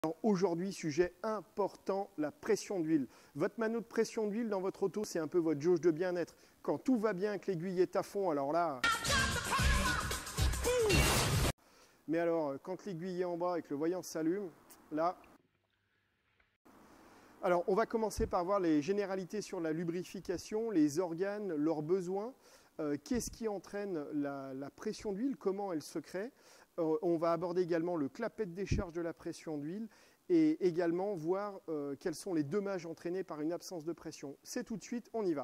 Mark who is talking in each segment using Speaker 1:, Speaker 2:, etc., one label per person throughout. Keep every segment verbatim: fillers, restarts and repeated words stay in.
Speaker 1: Alors aujourd'hui, sujet important, la pression d'huile. Votre mano de pression d'huile dans votre auto, c'est un peu votre jauge de bien-être. Quand tout va bien, que l'aiguille est à fond, alors là... Mais alors, quand l'aiguille est en bas et que le voyant s'allume, là... Alors, on va commencer par voir les généralités sur la lubrification, les organes, leurs besoins. Euh, Qu'est-ce qui entraîne la, la pression d'huile? Comment elle se crée? euh, On va aborder également le clapet de décharge de la pression d'huile et également voir euh, quels sont les dommages entraînés par une absence de pression. C'est tout de suite, on y va.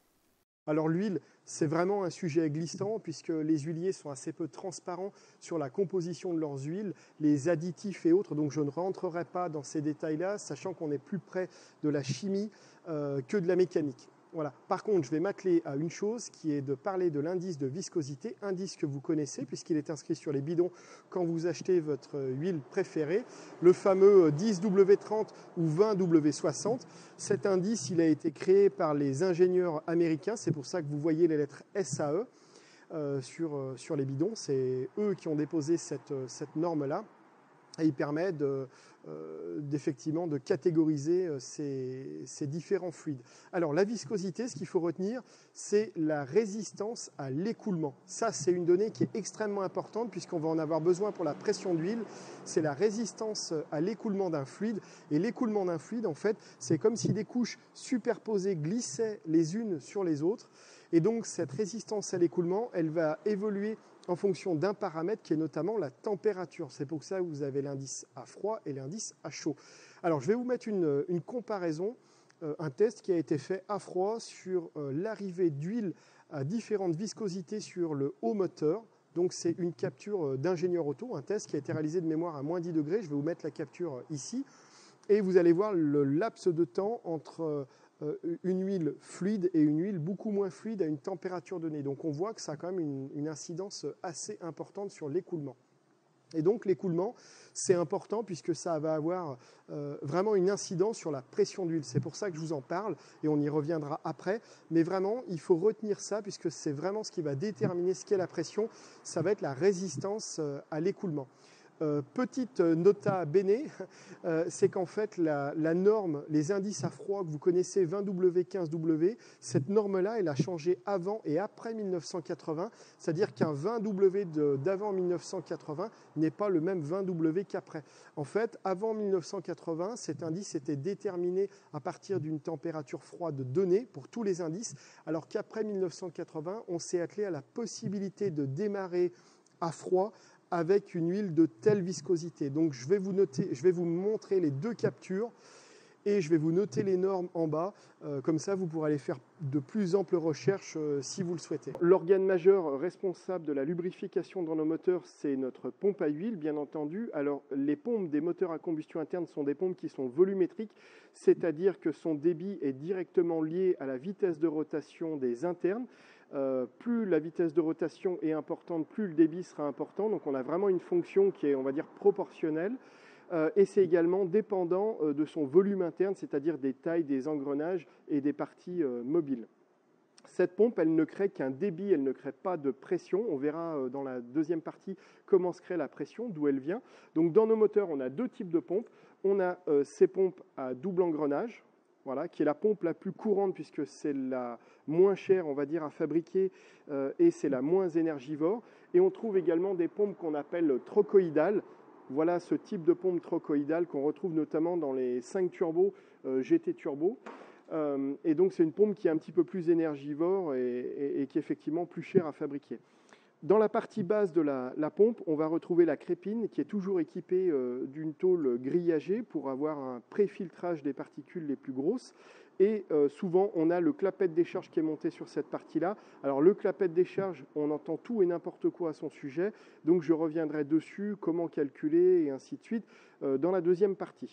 Speaker 1: Alors l'huile, c'est vraiment un sujet glissant puisque les huiliers sont assez peu transparents sur la composition de leurs huiles, les additifs et autres, donc je ne rentrerai pas dans ces détails-là, sachant qu'on est plus près de la chimie euh, que de la mécanique. Voilà. Par contre, je vais m'atteler à une chose qui est de parler de l'indice de viscosité, indice que vous connaissez puisqu'il est inscrit sur les bidons quand vous achetez votre huile préférée, le fameux dix W trente ou vingt W soixante. Cet indice, il a été créé par les ingénieurs américains, c'est pour ça que vous voyez les lettres S A E euh, sur, euh, sur les bidons, c'est eux qui ont déposé cette, cette norme-là. Et il permet de, euh, d'effectivement de catégoriser ces, ces différents fluides. Alors la viscosité, ce qu'il faut retenir, c'est la résistance à l'écoulement. Ça, c'est une donnée qui est extrêmement importante puisqu'on va en avoir besoin pour la pression d'huile. C'est la résistance à l'écoulement d'un fluide. Et l'écoulement d'un fluide, en fait, c'est comme si des couches superposées glissaient les unes sur les autres. Et donc cette résistance à l'écoulement, elle va évoluer en fonction d'un paramètre qui est notamment la température. C'est pour ça que vous avez l'indice à froid et l'indice à chaud. Alors je vais vous mettre une, une comparaison, euh, un test qui a été fait à froid sur euh, l'arrivée d'huile à différentes viscosités sur le haut moteur. Donc c'est une capture d'ingénieur auto, un test qui a été réalisé de mémoire à moins dix degrés. Je vais vous mettre la capture ici. Et vous allez voir le laps de temps entre une huile fluide et une huile beaucoup moins fluide à une température donnée. Donc on voit que ça a quand même une, une incidence assez importante sur l'écoulement. Et donc l'écoulement, c'est important puisque ça va avoir euh, vraiment une incidence sur la pression d'huile. C'est pour ça que je vous en parle et on y reviendra après. Mais vraiment, il faut retenir ça puisque c'est vraiment ce qui va déterminer ce qu'est la pression. Ça va être la résistance à l'écoulement. Euh, petite nota bene, euh, c'est qu'en fait la, la norme, les indices à froid que vous connaissez, vingt W, quinze W, cette norme-là, elle a changé avant et après mille neuf cent quatre-vingts, c'est-à-dire qu'un vingt W d'avant mille neuf cent quatre-vingts n'est pas le même vingt W qu'après. En fait, avant mille neuf cent quatre-vingts, cet indice était déterminé à partir d'une température froide donnée pour tous les indices, alors qu'après mille neuf cent quatre-vingts, on s'est attelé à la possibilité de démarrer à froid avec une huile de telle viscosité. Donc je vais vous noter, je vais vous montrer les deux captures et je vais vous noter les normes en bas. Euh, comme ça, vous pourrez aller faire de plus amples recherches euh, si vous le souhaitez. L'organe majeur responsable de la lubrification dans nos moteurs, c'est notre pompe à huile, bien entendu. Alors, les pompes des moteurs à combustion interne sont des pompes qui sont volumétriques, c'est-à-dire que son débit est directement lié à la vitesse de rotation des internes. Euh, plus la vitesse de rotation est importante, plus le débit sera important. Donc on a vraiment une fonction qui est, on va dire, proportionnelle. Euh, et c'est également dépendant euh, de son volume interne, c'est-à-dire des tailles des engrenages et des parties euh, mobiles. Cette pompe, elle ne crée qu'un débit, elle ne crée pas de pression. On verra euh, dans la deuxième partie comment se crée la pression, d'où elle vient. Donc dans nos moteurs, on a deux types de pompes. On a euh, ces pompes à double engrenage, voilà, qui est la pompe la plus courante puisque c'est la moins chère, on va dire, à fabriquer euh, et c'est la moins énergivore. Et on trouve également des pompes qu'on appelle trochoïdales. Voilà ce type de pompe trochoïdale qu'on retrouve notamment dans les cinq turbos euh, G T Turbo. Euh, et donc c'est une pompe qui est un petit peu plus énergivore et, et, et qui est effectivement plus chère à fabriquer. Dans la partie basse de la, la pompe, on va retrouver la crépine qui est toujours équipée euh, d'une tôle grillagée pour avoir un pré-filtrage des particules les plus grosses. Et euh, souvent, on a le clapet de décharge qui est monté sur cette partie-là. Alors le clapet de décharge, on entend tout et n'importe quoi à son sujet. Donc je reviendrai dessus, comment calculer et ainsi de suite euh, dans la deuxième partie.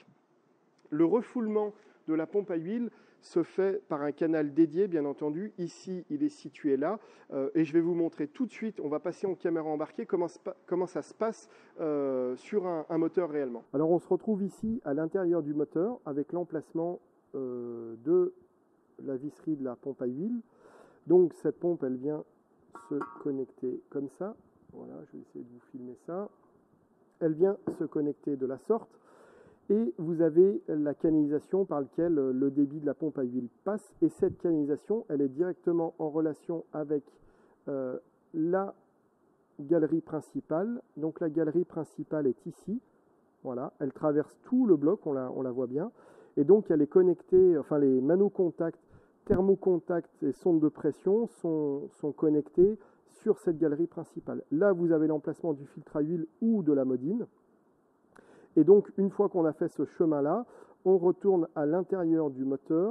Speaker 1: Le refoulement de la pompe à huile se fait par un canal dédié, bien entendu. Ici, il est situé là. Euh, et je vais vous montrer tout de suite, on va passer en caméra embarquée, comment, comment ça se passe euh, sur un, un moteur réellement. Alors, on se retrouve ici à l'intérieur du moteur avec l'emplacement euh, de la visserie de la pompe à huile. Donc, cette pompe, elle vient se connecter comme ça. Voilà, je vais essayer de vous filmer ça. Elle vient se connecter de la sorte. Et vous avez la canalisation par laquelle le débit de la pompe à huile passe. Et cette canalisation, elle est directement en relation avec euh, la galerie principale. Donc la galerie principale est ici. Voilà, elle traverse tout le bloc, on la, on la voit bien. Et donc elle est connectée, enfin les manocontacts, thermocontacts et sondes de pression sont, sont connectés sur cette galerie principale. Là, vous avez l'emplacement du filtre à huile ou de la modine. Et donc, une fois qu'on a fait ce chemin-là, on retourne à l'intérieur du moteur.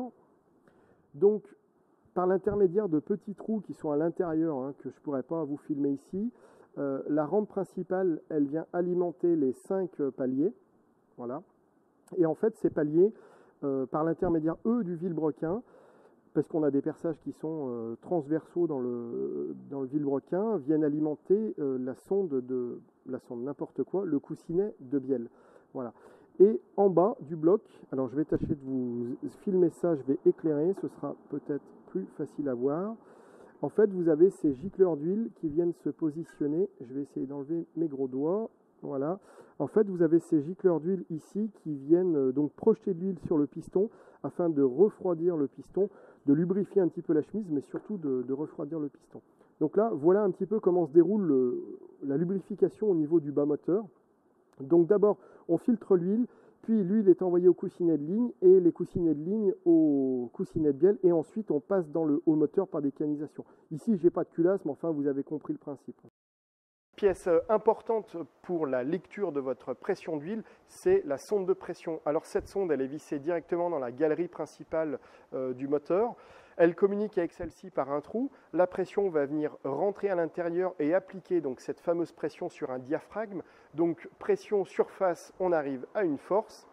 Speaker 1: Donc, par l'intermédiaire de petits trous qui sont à l'intérieur, hein, que je ne pourrais pas vous filmer ici, euh, la rampe principale, elle vient alimenter les cinq paliers. Voilà. Et en fait, ces paliers, euh, par l'intermédiaire, eux, du vilebrequin, parce qu'on a des perçages qui sont euh, transversaux dans le, dans le vilebrequin, viennent alimenter euh, la sonde de la sonde n'importe quoi, le coussinet de bielle. Voilà. Et en bas du bloc, alors je vais tâcher de vous filmer ça, je vais éclairer, ce sera peut-être plus facile à voir. En fait, vous avez ces gicleurs d'huile qui viennent se positionner. Je vais essayer d'enlever mes gros doigts. Voilà. En fait, vous avez ces gicleurs d'huile ici qui viennent euh, donc projeter de l'huile sur le piston afin de refroidir le piston, de lubrifier un petit peu la chemise, mais surtout de, de refroidir le piston. Donc là, voilà un petit peu comment se déroule le, la lubrification au niveau du bas moteur. Donc d'abord, on filtre l'huile, puis l'huile est envoyée au coussinet de ligne et les coussinets de ligne au coussinet de bielle, et ensuite on passe dans le haut moteur par des canalisations. Ici, je n'ai pas de culasse, mais enfin, vous avez compris le principe. Pièce importante pour la lecture de votre pression d'huile, c'est la sonde de pression. Alors cette sonde, elle est vissée directement dans la galerie principale euh, du moteur. Elle communique avec celle-ci par un trou. La pression va venir rentrer à l'intérieur et appliquer donc cette fameuse pression sur un diaphragme. Donc pression surface, on arrive à une force.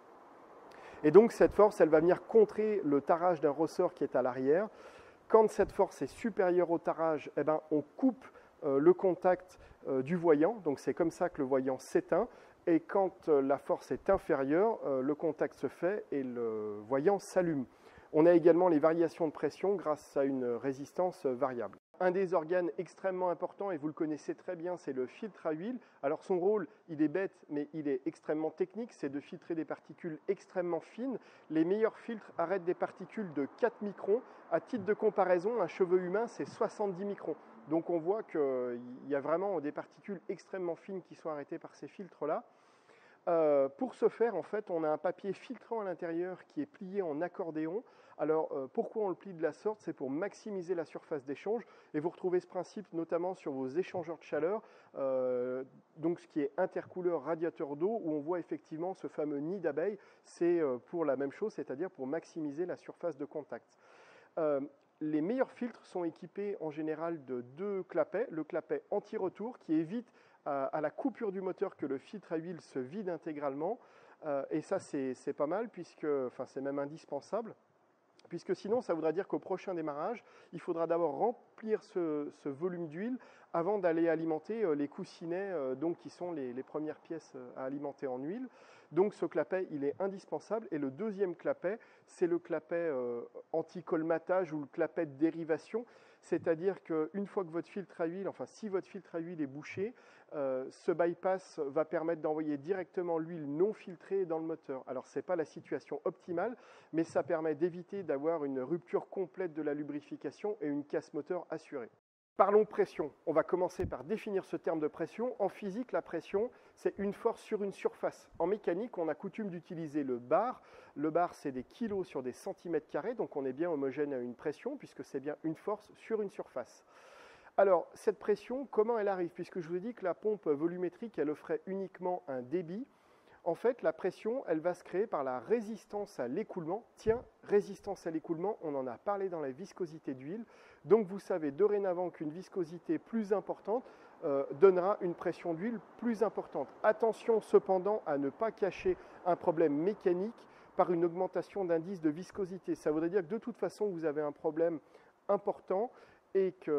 Speaker 1: Et donc cette force, elle va venir contrer le tarage d'un ressort qui est à l'arrière. Quand cette force est supérieure au tarage, eh ben, on coupe euh, le contact euh, du voyant. Donc c'est comme ça que le voyant s'éteint. Et quand euh, la force est inférieure, euh, le contact se fait et le voyant s'allume. On a également les variations de pression grâce à une résistance variable. Un des organes extrêmement importants, et vous le connaissez très bien, c'est le filtre à huile. Alors son rôle, il est bête, mais il est extrêmement technique, c'est de filtrer des particules extrêmement fines. Les meilleurs filtres arrêtent des particules de quatre microns. À titre de comparaison, un cheveu humain, c'est soixante-dix microns. Donc on voit qu'il y a vraiment des particules extrêmement fines qui sont arrêtées par ces filtres-là. Euh, pour ce faire, en fait, on a un papier filtrant à l'intérieur qui est plié en accordéon. Alors, euh, pourquoi on le plie de la sorte? C'est pour maximiser la surface d'échange. Et vous retrouvez ce principe notamment sur vos échangeurs de chaleur, euh, donc ce qui est intercouleur radiateur d'eau, où on voit effectivement ce fameux nid d'abeille. C'est euh, pour la même chose, c'est-à-dire pour maximiser la surface de contact. Euh, les meilleurs filtres sont équipés en général de deux clapets. Le clapet anti-retour qui évite à, à la coupure du moteur que le filtre à huile se vide intégralement. Euh, et ça, c'est pas mal, puisque, enfin, c'est même indispensable. Puisque sinon, ça voudra dire qu'au prochain démarrage, il faudra d'abord remplir ce, ce volume d'huile avant d'aller alimenter euh, les coussinets, euh, donc, qui sont les, les premières pièces euh, à alimenter en huile. Donc ce clapet, il est indispensable. Et le deuxième clapet, c'est le clapet euh, anti-colmatage ou le clapet de dérivation. C'est-à-dire qu'une fois que votre filtre à huile, enfin si votre filtre à huile est bouché, euh, ce bypass va permettre d'envoyer directement l'huile non filtrée dans le moteur. Alors ce n'est pas la situation optimale, mais ça permet d'éviter d'avoir une rupture complète de la lubrification et une casse moteur assurée. Parlons pression. On va commencer par définir ce terme de pression. En physique, la pression, c'est une force sur une surface. En mécanique, on a coutume d'utiliser le bar. Le bar, c'est des kilos sur des centimètres carrés, donc on est bien homogène à une pression, puisque c'est bien une force sur une surface. Alors, cette pression, comment elle arrive? Puisque je vous ai dit que la pompe volumétrique, elle offrait uniquement un débit. En fait, la pression, elle va se créer par la résistance à l'écoulement. Tiens, résistance à l'écoulement, on en a parlé dans la viscosité d'huile. Donc, vous savez dorénavant qu'une viscosité plus importante euh, donnera une pression d'huile plus importante. Attention cependant à ne pas cacher un problème mécanique par une augmentation d'indice de viscosité. Ça voudrait dire que de toute façon, vous avez un problème important et qu'il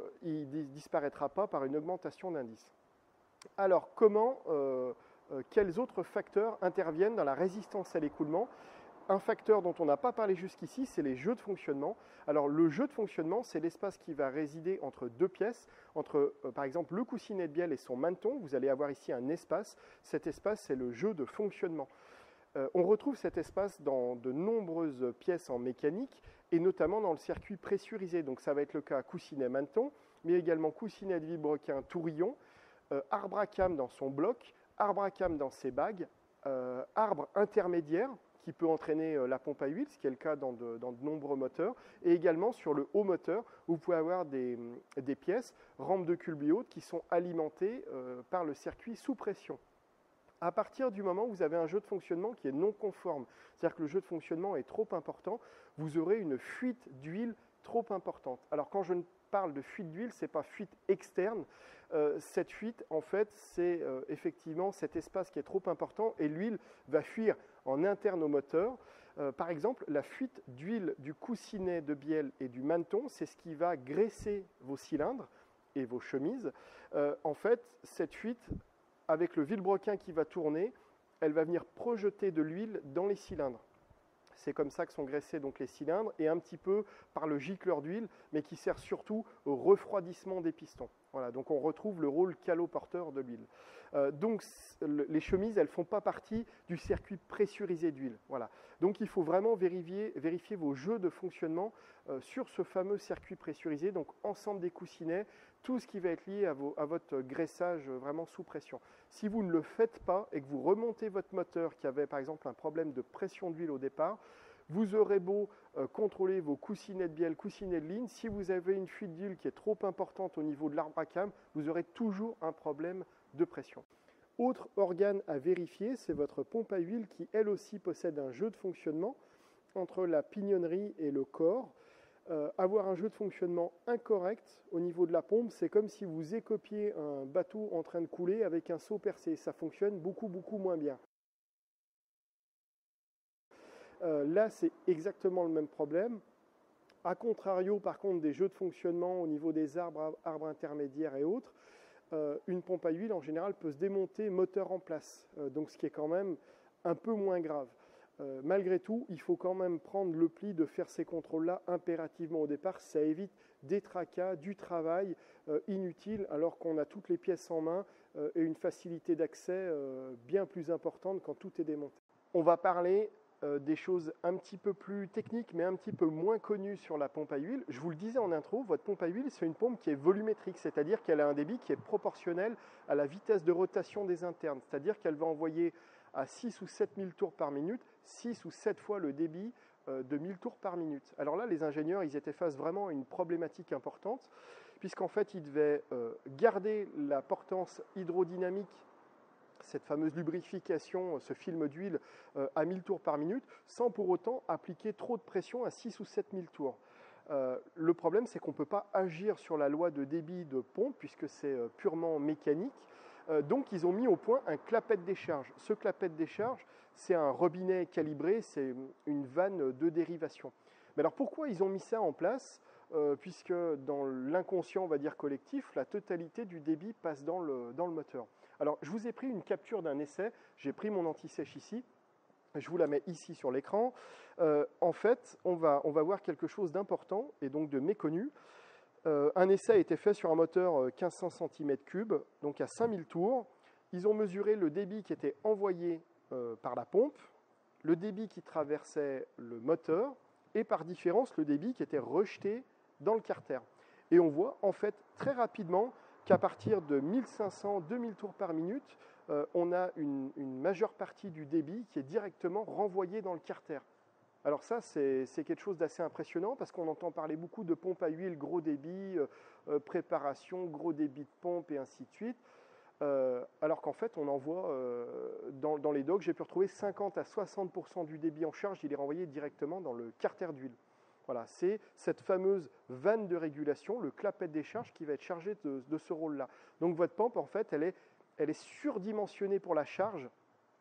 Speaker 1: ne disparaîtra pas par une augmentation d'indice. Alors, comment... Euh, Euh, quels autres facteurs interviennent dans la résistance à l'écoulement? Un facteur dont on n'a pas parlé jusqu'ici, c'est les jeux de fonctionnement. Alors le jeu de fonctionnement, c'est l'espace qui va résider entre deux pièces, entre euh, par exemple le coussinet de bielle et son maneton. Vous allez avoir ici un espace. Cet espace, c'est le jeu de fonctionnement. Euh, on retrouve cet espace dans de nombreuses pièces en mécanique et notamment dans le circuit pressurisé. Donc ça va être le cas coussinet Manton, mais également coussinet de vilebrequin Tourillon, euh, arbre à cam dans son bloc, arbre à cam dans ses bagues, euh, arbre intermédiaire qui peut entraîner euh, la pompe à huile, ce qui est le cas dans de, dans de nombreux moteurs, et également sur le haut moteur, où vous pouvez avoir des, des pièces, rampes de culbut hautes, qui sont alimentées euh, par le circuit sous pression. À partir du moment où vous avez un jeu de fonctionnement qui est non conforme, c'est-à-dire que le jeu de fonctionnement est trop important, vous aurez une fuite d'huile trop importante. Alors quand je ne parle de fuite d'huile, ce n'est pas fuite externe. Euh, cette fuite, en fait, c'est euh, effectivement cet espace qui est trop important et l'huile va fuir en interne au moteur. Euh, par exemple, la fuite d'huile du coussinet de bielle et du Manton, c'est ce qui va graisser vos cylindres et vos chemises. Euh, en fait, cette fuite, avec le vilebrequin qui va tourner, elle va venir projeter de l'huile dans les cylindres. C'est comme ça que sont graissés donc les cylindres et un petit peu par le gicleur d'huile, mais qui sert surtout au refroidissement des pistons. Voilà, donc on retrouve le rôle caloporteur de l'huile. Euh, donc les chemises, elles ne font pas partie du circuit pressurisé d'huile. Voilà. Donc il faut vraiment vérifier, vérifier vos jeux de fonctionnement euh, sur ce fameux circuit pressurisé, donc ensemble des coussinets, tout ce qui va être lié à, vos, à votre graissage vraiment sous pression. Si vous ne le faites pas et que vous remontez votre moteur qui avait par exemple un problème de pression d'huile au départ, vous aurez beau euh, contrôler vos coussinets de bielle, coussinets de ligne, si vous avez une fuite d'huile qui est trop importante au niveau de l'arbre à cam, vous aurez toujours un problème de pression. Autre organe à vérifier, c'est votre pompe à huile qui elle aussi possède un jeu de fonctionnement entre la pignonnerie et le corps. Euh, avoir un jeu de fonctionnement incorrect au niveau de la pompe, c'est comme si vous écopiez un bateau en train de couler avec un seau percé. Ça fonctionne beaucoup, beaucoup moins bien. Euh, là, c'est exactement le même problème. A contrario, par contre, des jeux de fonctionnement au niveau des arbres, arbres intermédiaires et autres, euh, une pompe à huile, en général, peut se démonter moteur en place. Euh, donc, ce qui est quand même un peu moins grave. Euh, malgré tout, il faut quand même prendre le pli de faire ces contrôles-là impérativement au départ. Ça évite des tracas, du travail euh, inutile, alors qu'on a toutes les pièces en main euh, et une facilité d'accès euh, bien plus importante quand tout est démonté. On va parler euh, des choses un petit peu plus techniques, mais un petit peu moins connues sur la pompe à huile. Je vous le disais en intro, votre pompe à huile, c'est une pompe qui est volumétrique, c'est-à-dire qu'elle a un débit qui est proportionnel à la vitesse de rotation des internes, c'est-à-dire qu'elle va envoyer à six ou sept mille tours par minute, six ou sept fois le débit euh, de mille tours par minute. Alors là, les ingénieurs, ils étaient face vraiment à une problématique importante, puisqu'en fait, ils devaient euh, garder la portance hydrodynamique, cette fameuse lubrification, ce film d'huile euh, à mille tours par minute, sans pour autant appliquer trop de pression à six ou sept mille tours. Euh, le problème, c'est qu'on ne peut pas agir sur la loi de débit de pompe, puisque c'est euh, purement mécanique. Euh, donc, ils ont mis au point un clapet de décharge. Ce clapet de décharge, c'est un robinet calibré, c'est une vanne de dérivation. Mais alors, pourquoi ils ont mis ça en place ? euh, Puisque dans l'inconscient, on va dire collectif, la totalité du débit passe dans le, dans le moteur. Alors, je vous ai pris une capture d'un essai. J'ai pris mon anti-sèche ici. Je vous la mets ici sur l'écran. Euh, en fait, on va, on va voir quelque chose d'important et donc de méconnu. Euh, un essai a été fait sur un moteur mille cinq cents centimètres cubes, donc à cinq mille tours. Ils ont mesuré le débit qui était envoyé euh, par la pompe, le débit qui traversait le moteur et par différence le débit qui était rejeté dans le carter. Et on voit en fait très rapidement qu'à partir de mille cinq cents à deux mille tours par minute, euh, on a une, une majeure partie du débit qui est directement renvoyée dans le carter. Alors ça, c'est quelque chose d'assez impressionnant parce qu'on entend parler beaucoup de pompe à huile, gros débit, euh, préparation, gros débit de pompe et ainsi de suite. Euh, alors qu'en fait, on envoie euh, dans, dans les docks, j'ai pu retrouver cinquante à soixante pour cent du débit en charge, il est renvoyé directement dans le carter d'huile. Voilà, c'est cette fameuse vanne de régulation, le clapet de décharge, qui va être chargé de, de ce rôle-là. Donc votre pompe, en fait, elle est, elle est surdimensionnée pour la charge.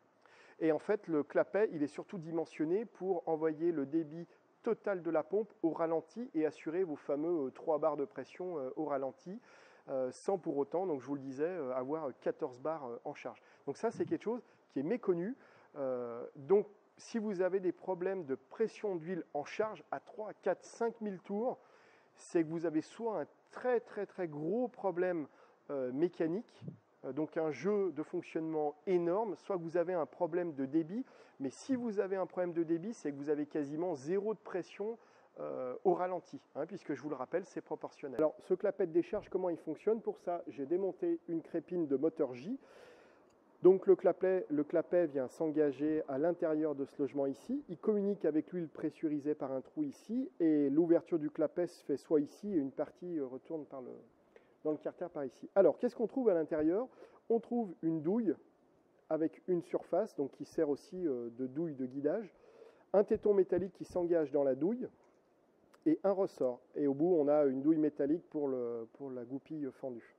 Speaker 1: Et en fait, le clapet, il est surtout dimensionné pour envoyer le débit total de la pompe au ralenti et assurer vos fameux trois bars de pression euh, au ralenti, euh, sans pour autant, donc je vous le disais, euh, avoir quatorze bars euh, en charge. Donc ça, c'est quelque chose qui est méconnu. Euh, donc, si vous avez des problèmes de pression d'huile en charge à trois, quatre, cinq mille tours, c'est que vous avez soit un très très très gros problème euh, mécanique, Euh, donc un jeu de fonctionnement énorme, soit que vous avez un problème de débit, mais si vous avez un problème de débit, c'est que vous avez quasiment zéro de pression euh, au ralenti, hein, puisque je vous le rappelle, c'est proportionnel. Alors ce clapet de décharge, comment il fonctionne? Pour ça, j'ai démonté une crépine de moteur J. Donc le clapet, le clapet vient s'engager à l'intérieur de ce logement ici, il communique avec l'huile pressurisée par un trou ici, et l'ouverture du clapet se fait soit ici, et une partie retourne par le, dans le carter par ici. Alors qu'est-ce qu'on trouve à l'intérieur? On trouve une douille avec une surface, donc qui sert aussi de douille de guidage, un téton métallique qui s'engage dans la douille, et un ressort. Et au bout, on a une douille métallique pour, le, pour la goupille fendue.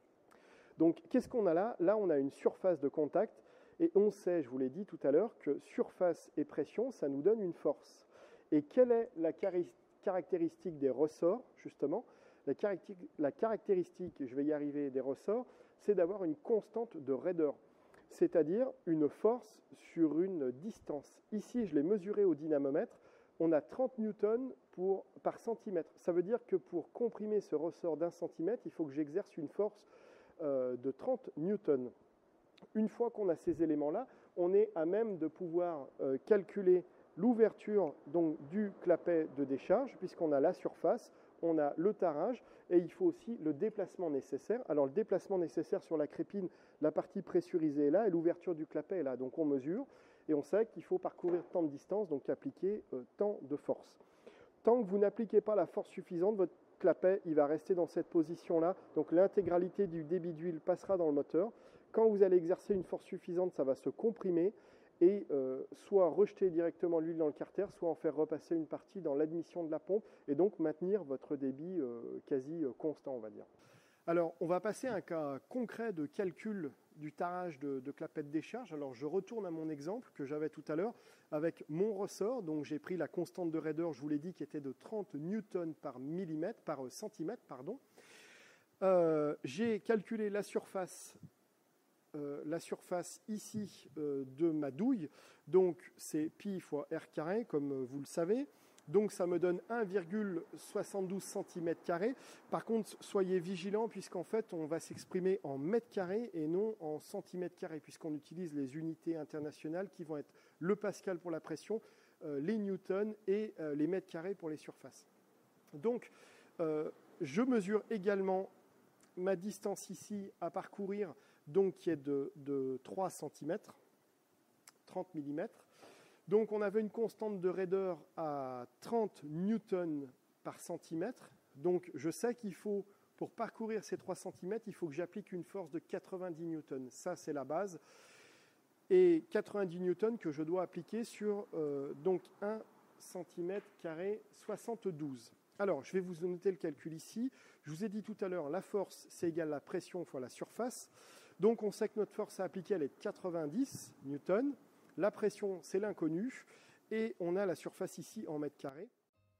Speaker 1: Donc, qu'est-ce qu'on a là? Là, on a une surface de contact. Et on sait, je vous l'ai dit tout à l'heure, que surface et pression, ça nous donne une force. Et quelle est la caractéristique des ressorts, justement? La, la caractéristique, je vais y arriver, des ressorts, c'est d'avoir une constante de raideur, c'est-à-dire une force sur une distance. Ici, je l'ai mesuré au dynamomètre, on a trente newtons pour, par centimètre. Ça veut dire que pour comprimer ce ressort d'un centimètre, il faut que j'exerce une force euh, de trente newtons. Une fois qu'on a ces éléments-là, on est à même de pouvoir euh, calculer l'ouverture donc du clapet de décharge, puisqu'on a la surface, on a le tarage, et il faut aussi le déplacement nécessaire. Alors le déplacement nécessaire sur la crépine, la partie pressurisée est là, et l'ouverture du clapet est là. Donc on mesure, et on sait qu'il faut parcourir tant de distance, donc appliquer euh, tant de force. Tant que vous n'appliquez pas la force suffisante, votre clapet il va rester dans cette position-là, donc l'intégralité du débit d'huile passera dans le moteur. Quand vous allez exercer une force suffisante, ça va se comprimer, et euh, soit rejeter directement l'huile dans le carter, soit en faire repasser une partie dans l'admission de la pompe, et donc maintenir votre débit euh, quasi euh, constant, on va dire. Alors, on va passer à un cas concret de calcul du tarage de, de clapet de décharge. Alors, je retourne à mon exemple que j'avais tout à l'heure avec mon ressort. Donc, j'ai pris la constante de raideur, je vous l'ai dit, qui était de trente newtons par millimètre, par euh, centimètre, pardon. Euh, j'ai calculé la surface Euh, la surface ici euh, de ma douille, donc c'est pi fois r carré, comme euh, vous le savez. Donc ça me donne un virgule soixante-douze centimètres carrés. Par contre, soyez vigilants, puisqu'en fait, on va s'exprimer en mètres carrés et non en centimètres carrés, puisqu'on utilise les unités internationales qui vont être le pascal pour la pression, euh, les newtons et euh, les mètres carrés pour les surfaces. Donc, euh, je mesure également ma distance ici à parcourir, donc qui est de, de trois centimètres, trente millimètres. Donc on avait une constante de raideur à trente newtons par centimètre. Donc je sais qu'il faut, pour parcourir ces trois centimètres, il faut que j'applique une force de quatre-vingt-dix newtons. Ça, c'est la base. Et quatre-vingt-dix newtons que je dois appliquer sur euh, donc un centimètre carré soixante-douze. Alors, je vais vous noter le calcul ici. Je vous ai dit tout à l'heure, la force, c'est égal à la pression fois la surface. Donc, on sait que notre force à appliquer, elle est de quatre-vingt-dix newtons. La pression, c'est l'inconnu. Et on a la surface ici en mètres carrés.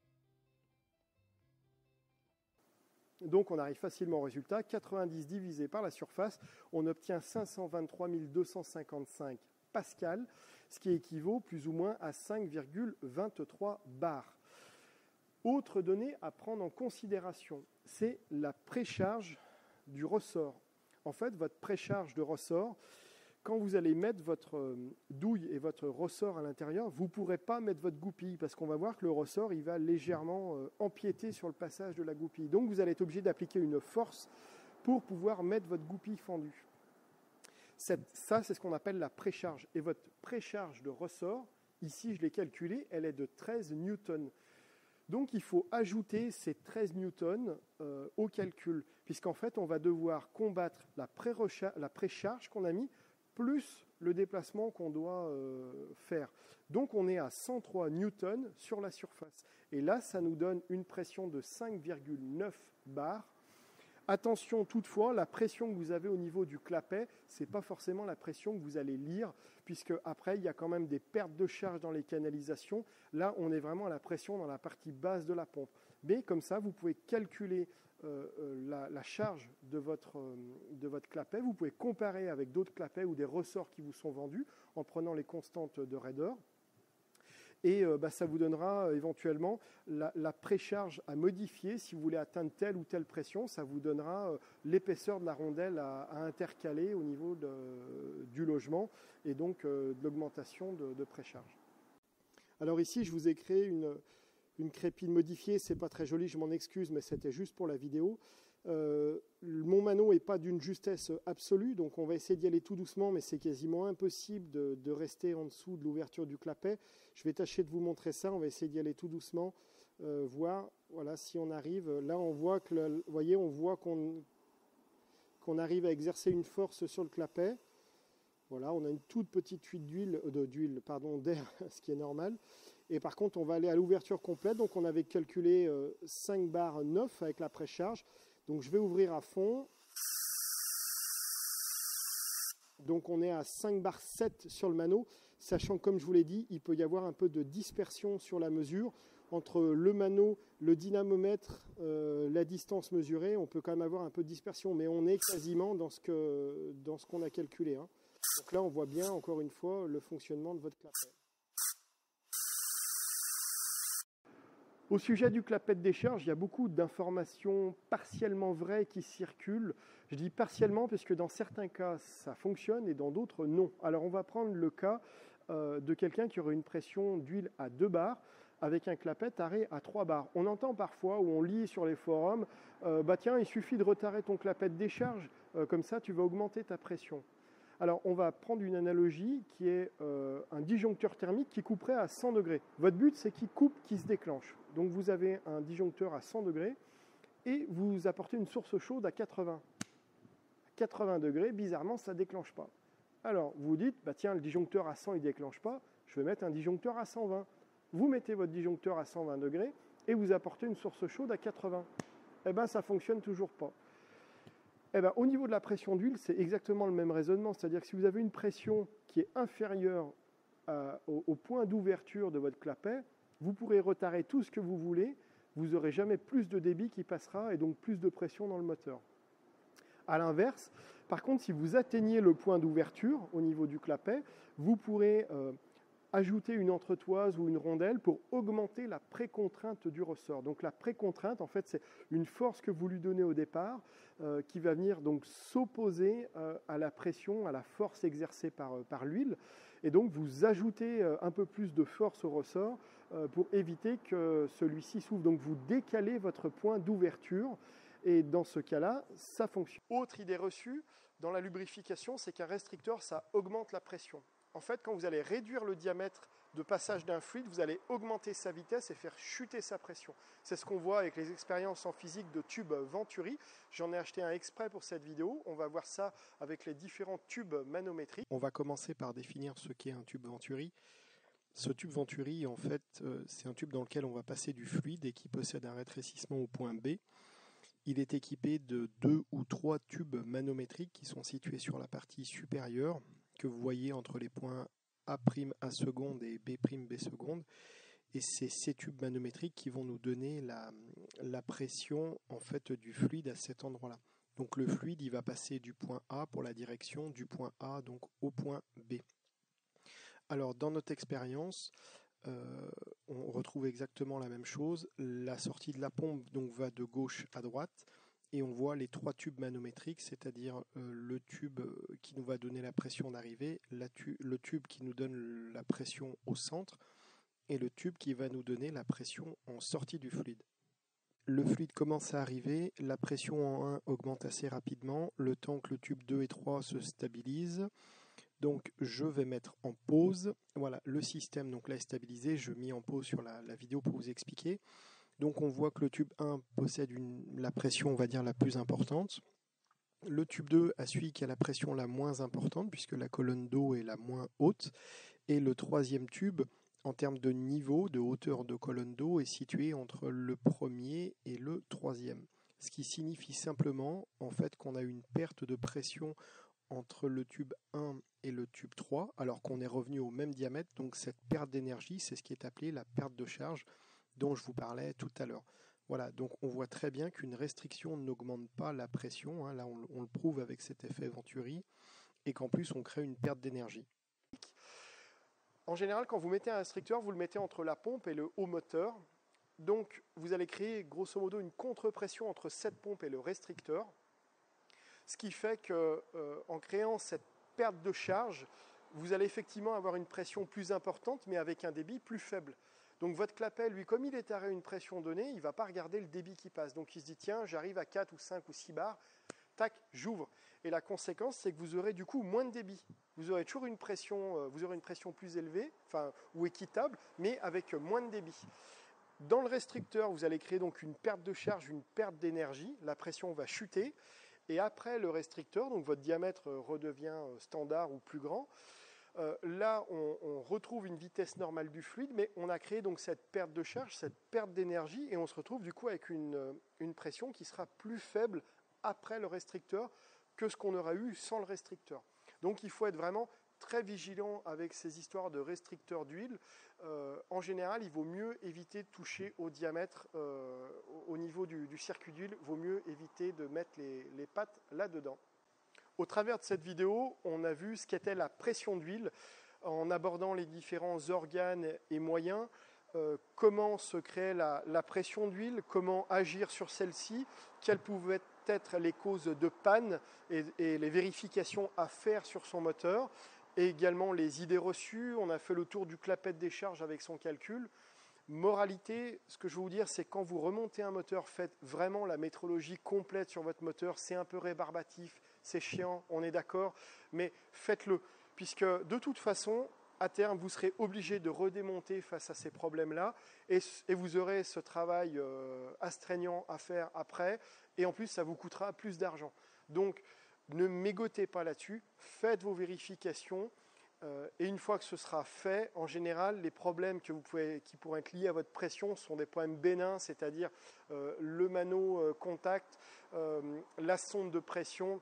Speaker 1: Donc, on arrive facilement au résultat. quatre-vingt-dix divisé par la surface, on obtient cinq cent vingt-trois mille deux cent cinquante-cinq pascal, ce qui équivaut plus ou moins à cinq virgule vingt-trois bars. Autre donnée à prendre en considération, c'est la précharge du ressort. En fait, votre précharge de ressort, quand vous allez mettre votre douille et votre ressort à l'intérieur, vous ne pourrez pas mettre votre goupille, parce qu'on va voir que le ressort il va légèrement empiéter sur le passage de la goupille. Donc, vous allez être obligé d'appliquer une force pour pouvoir mettre votre goupille fendue. Cette, ça, c'est ce qu'on appelle la précharge. Et votre précharge de ressort, ici, je l'ai calculée, elle est de treize newtons. Donc, il faut ajouter ces treize newtons euh, au calcul, puisqu'en fait, on va devoir combattre la, la précharge qu'on a mis, plus le déplacement qu'on doit euh, faire. Donc, on est à cent trois newtons sur la surface. Et là, ça nous donne une pression de cinq virgule neuf bars. Attention toutefois, la pression que vous avez au niveau du clapet, ce n'est pas forcément la pression que vous allez lire, puisque après, il y a quand même des pertes de charge dans les canalisations. Là, on est vraiment à la pression dans la partie basse de la pompe. Mais comme ça, vous pouvez calculer euh, la, la charge de votre, euh, de votre clapet. Vous pouvez comparer avec d'autres clapets ou des ressorts qui vous sont vendus en prenant les constantes de raideur. Et euh, bah, ça vous donnera euh, éventuellement la, la précharge à modifier. Si vous voulez atteindre telle ou telle pression, ça vous donnera euh, l'épaisseur de la rondelle à, à intercaler au niveau de, du logement et donc euh, de l'augmentation de, de précharge. Alors ici, je vous ai créé une, une crépine modifiée. C'est pas très joli, je m'en excuse, mais c'était juste pour la vidéo. Euh, mon mano n'est pas d'une justesse absolue, donc on va essayer d'y aller tout doucement, mais c'est quasiment impossible de, de rester en dessous de l'ouverture du clapet. Je vais tâcher de vous montrer ça, on va essayer d'y aller tout doucement, euh, voir voilà, si on arrive. Là, on voit que, le, vous voyez, on voit qu'on qu'on arrive à exercer une force sur le clapet. Voilà, on a une toute petite fuite d'huile, euh, d'huile, pardon, d'air, ce qui est normal. Et par contre, on va aller à l'ouverture complète. Donc, on avait calculé euh, cinq bars neuf avec la précharge. Donc je vais ouvrir à fond. Donc on est à cinq bars sept sur le mano, sachant que comme je vous l'ai dit, il peut y avoir un peu de dispersion sur la mesure. Entre le mano, le dynamomètre, euh, la distance mesurée, on peut quand même avoir un peu de dispersion, mais on est quasiment dans ce que, dans ce qu'on a calculé, hein. Donc là on voit bien encore une fois le fonctionnement de votre clapet. Au sujet du clapet de décharge, il y a beaucoup d'informations partiellement vraies qui circulent. Je dis partiellement parce que dans certains cas, ça fonctionne et dans d'autres, non. Alors on va prendre le cas euh, de quelqu'un qui aurait une pression d'huile à deux bars avec un clapet taré à trois bars. On entend parfois ou on lit sur les forums, euh, bah tiens, il suffit de retarer ton clapet de décharge, euh, comme ça tu vas augmenter ta pression. Alors, on va prendre une analogie qui est euh, un disjoncteur thermique qui couperait à cent degrés. Votre but, c'est qu'il coupe, qu'il se déclenche. Donc, vous avez un disjoncteur à cent degrés et vous apportez une source chaude à quatre-vingts. À quatre-vingts degrés, bizarrement, ça ne déclenche pas. Alors, vous vous dites, bah, tiens, le disjoncteur à cent, il ne déclenche pas, je vais mettre un disjoncteur à cent vingt. Vous mettez votre disjoncteur à cent vingt degrés et vous apportez une source chaude à quatre-vingts. Eh bien, ça ne fonctionne toujours pas. Eh bien, au niveau de la pression d'huile, c'est exactement le même raisonnement. C'est-à-dire que si vous avez une pression qui est inférieure à, au, au point d'ouverture de votre clapet, vous pourrez retarer tout ce que vous voulez, vous n'aurez jamais plus de débit qui passera et donc plus de pression dans le moteur. A l'inverse, par contre, si vous atteignez le point d'ouverture au niveau du clapet, vous pourrez euh, ajouter une entretoise ou une rondelle pour augmenter la précontrainte du ressort. Donc la précontrainte, en fait, c'est une force que vous lui donnez au départ euh, qui va venir donc s'opposer euh, à la pression, à la force exercée par, euh, par l'huile. Et donc vous ajoutez euh, un peu plus de force au ressort euh, pour éviter que celui-ci s'ouvre. Donc vous décalez votre point d'ouverture et dans ce cas-là, ça fonctionne. Autre idée reçue dans la lubrification, c'est qu'un restricteur, ça augmente la pression. En fait, quand vous allez réduire le diamètre de passage d'un fluide, vous allez augmenter sa vitesse et faire chuter sa pression. C'est ce qu'on voit avec les expériences en physique de tubes Venturi. J'en ai acheté un exprès pour cette vidéo. On va voir ça avec les différents tubes manométriques.
Speaker 2: On va commencer par définir ce qu'est un tube Venturi. Ce tube Venturi, en fait, euh, c'est un tube dans lequel on va passer du fluide et qui possède un rétrécissement au point B. Il est équipé de deux ou trois tubes manométriques qui sont situés sur la partie supérieure, que vous voyez entre les points A' A seconde et B' B seconde. Et c'est ces tubes manométriques qui vont nous donner la, la pression en fait, du fluide à cet endroit-là. Donc le fluide, il va passer du point A pour la direction du point A donc au point B. Alors dans notre expérience, euh, on retrouve exactement la même chose. La sortie de la pompe donc, va de gauche à droite. Et on voit les trois tubes manométriques, c'est-à-dire euh, le tube qui nous va donner la pression d'arrivée, tu le tube qui nous donne la pression au centre et le tube qui va nous donner la pression en sortie du fluide. Le fluide commence à arriver, la pression en un augmente assez rapidement, le temps que le tube deux et trois se stabilisent. Donc je vais mettre en pause. Voilà, le système donc là est stabilisé, je mets en pause sur la, la vidéo pour vous expliquer. Donc on voit que le tube un possède une, la pression, on va dire, la plus importante. Le tube deux a celui qui a la pression la moins importante, puisque la colonne d'eau est la moins haute. Et le troisième tube, en termes de niveau, de hauteur de colonne d'eau, est situé entre le premier et le troisième. Ce qui signifie simplement en fait, qu'on a une perte de pression entre le tube un et le tube trois, alors qu'on est revenu au même diamètre. Donc cette perte d'énergie, c'est ce qui est appelé la perte de charge, dont je vous parlais tout à l'heure. Voilà, donc on voit très bien qu'une restriction n'augmente pas la pression, hein, là on, on le prouve avec cet effet Venturi, et qu'en plus on crée une perte d'énergie.
Speaker 1: En général, quand vous mettez un restricteur, vous le mettez entre la pompe et le haut moteur. Donc, vous allez créer grosso modo une contre-pression entre cette pompe et le restricteur. Ce qui fait qu'en euh, créant cette perte de charge, vous allez effectivement avoir une pression plus importante, mais avec un débit plus faible. Donc votre clapet, lui, comme il est à une pression donnée, il ne va pas regarder le débit qui passe. Donc il se dit, tiens, j'arrive à quatre ou cinq ou six bars, tac, j'ouvre. Et la conséquence, c'est que vous aurez du coup moins de débit. Vous aurez toujours une pression, euh, vous aurez une pression plus élevée, enfin, ou équitable, mais avec moins de débit. Dans le restricteur, vous allez créer donc une perte de charge, une perte d'énergie. La pression va chuter. Et après le restricteur, donc votre diamètre redevient standard ou plus grand. Euh, là, on, on retrouve une vitesse normale du fluide, mais on a créé donc cette perte de charge, cette perte d'énergie, et on se retrouve du coup avec une, une pression qui sera plus faible après le restricteur que ce qu'on aura eu sans le restricteur. Donc il faut être vraiment très vigilant avec ces histoires de restricteurs d'huile. Euh, en général, il vaut mieux éviter de toucher au diamètre, euh, au niveau du, du circuit d'huile, il vaut mieux éviter de mettre les, les pattes là-dedans. Au travers de cette vidéo, on a vu ce qu'était la pression d'huile en abordant les différents organes et moyens, euh, comment se créait la, la pression d'huile, comment agir sur celle-ci, quelles pouvaient être les causes de panne et, et les vérifications à faire sur son moteur, et également les idées reçues. On a fait le tour du clapet de décharge avec son calcul. Moralité, ce que je veux vous dire, c'est quand vous remontez un moteur, faites vraiment la métrologie complète sur votre moteur. C'est un peu rébarbatif, c'est chiant, on est d'accord, mais faites-le, puisque de toute façon, à terme, vous serez obligé de redémonter face à ces problèmes-là, et, et vous aurez ce travail euh, astreignant à faire après, et en plus, ça vous coûtera plus d'argent. Donc, ne mégotez pas là-dessus, faites vos vérifications, euh, et une fois que ce sera fait, en général, les problèmes que vous pouvez, qui pourraient être liés à votre pression sont des problèmes bénins, c'est-à-dire euh, le mano euh, contact, euh, la sonde de pression,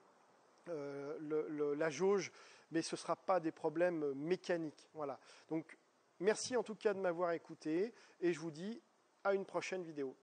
Speaker 1: euh, le, le, la jauge, mais ce ne sera pas des problèmes mécaniques. Voilà. Donc, merci en tout cas de m'avoir écouté, et je vous dis à une prochaine vidéo.